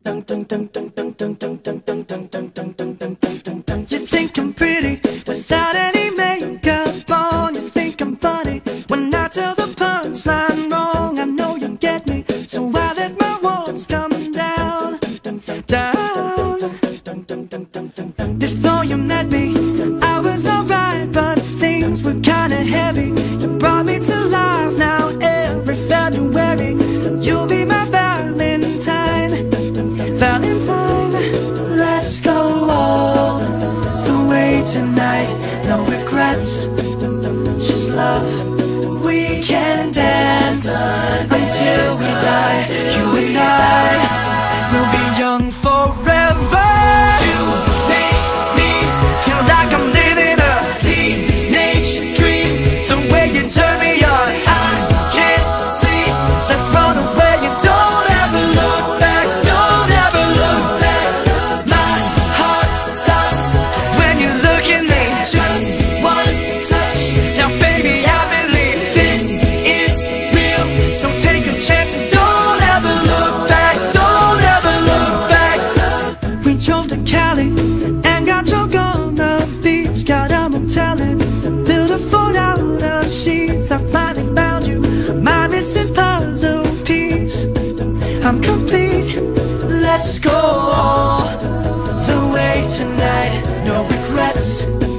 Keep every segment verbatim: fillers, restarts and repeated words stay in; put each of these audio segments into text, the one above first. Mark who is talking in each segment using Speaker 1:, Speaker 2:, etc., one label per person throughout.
Speaker 1: You think I'm pretty without any makeup on. You think I'm funny when I tell the punchline wrong. I know you get me, so I let my walls come down, down. Before you met me, I was alright, but things were kinda heavy. You brought me to life. Now every February you'll be my Valentine, Valentine. Let's go all the way tonight. No regrets, just love. We can dance until we die. You and I will be young forever. You make me feel like I'm living a teenage dream. The way you turn me on, I can't sleep. Let's run away and don't ever look back. Don't ever look back. My heart stops when you look at me. Just one touch, now baby I believe this is real. So take a chance and don't ever look back. Don't ever look back. We drove to Cali and got drunk on the beach. Got a motel and built a fort out of sheets. I finally found you, my missing puzzle piece. I'm complete. Let's go all the way tonight. No regrets,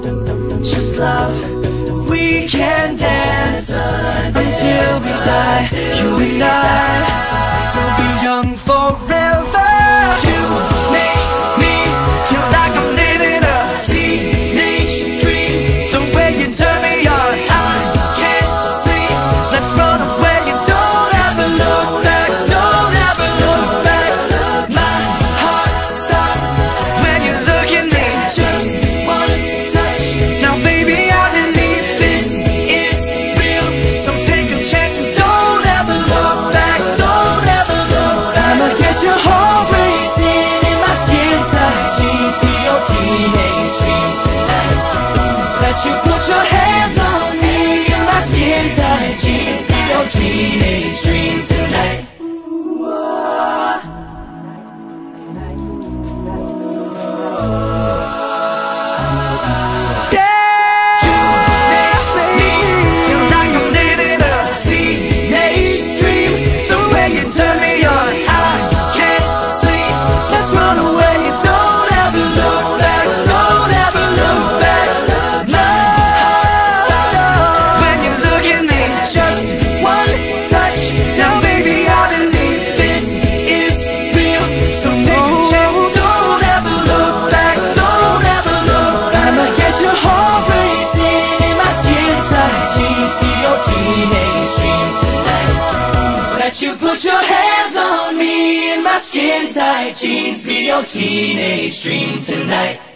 Speaker 1: just love. We can dance until we die. You and I will be young forever. You make me feel like I'm living a teenage dream. The way you turn me on, I can't sleep. Let's run away and don't ever look back. Don't ever look back. My heart stops when you look at me. Just one touch, now baby I believe this is real. So take a chance and don't ever look back. Don't ever look back. I'ma get your heart racing in my skin tight jeans. Be your teenage dream tonight. Let you put your hands on me in my skin tight jeans. Be your teenage dream tonight. You put your hands on me in my skin tight jeans. Be your teenage dream tonight.